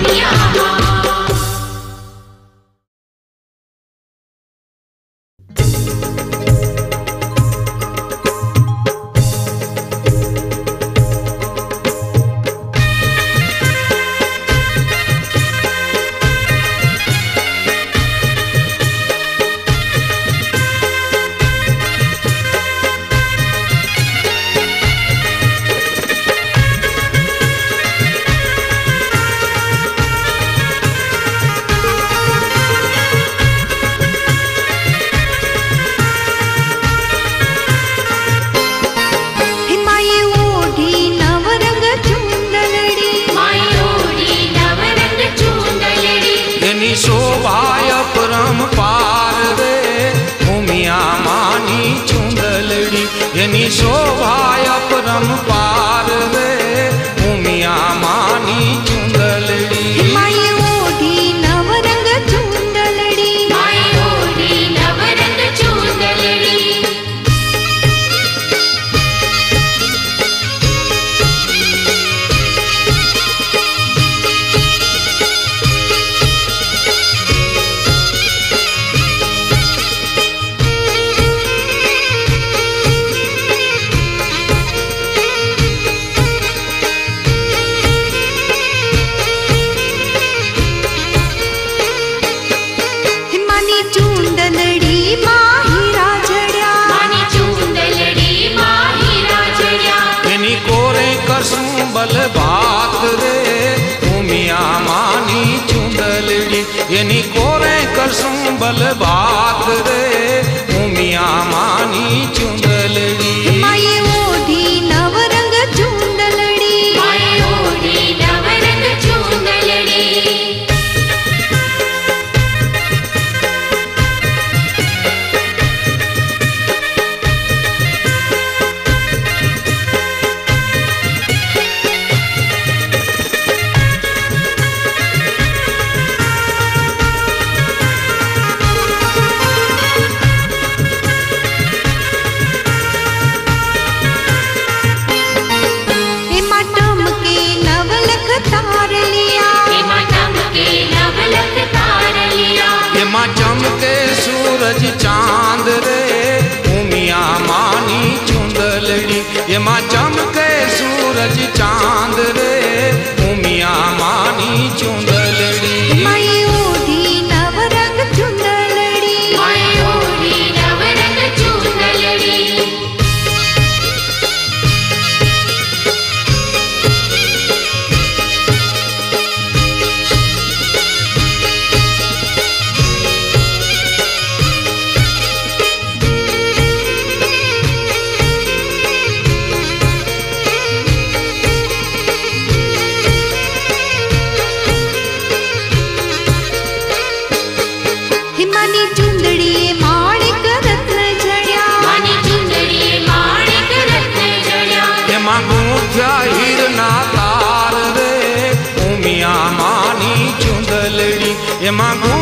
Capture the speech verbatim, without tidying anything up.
शोभाय परम्पार रे उमिया मानी चुंदलड़ी। माई ओढ़ी नवरंग चुंदलड़ी, माई ओढ़ी नवरंग चुंदलड़ी। बल बात रे उमिया मानी चुंदलड़ी। यानी कोरे करसूं बल बात रे उमिया मानी चुंदलड़ी। माई ओढ़ी नवरंग चुंदलड़ी, माई ओढ़ी नवरंग चुंदलड़ी। चमके सूरज चांद रे उमिया मानी चुंदलड़ी। ये माँ चमके सूरज चांद रे उमिया मानी चुंदलड़ी। माई ओढ़ी नवरंग चुंदलड़ी, माई ओढ़ी नवरंग चुंदलड़ी। हिरना तार रे उमिया मानी चुंदलड़ी। ये माँ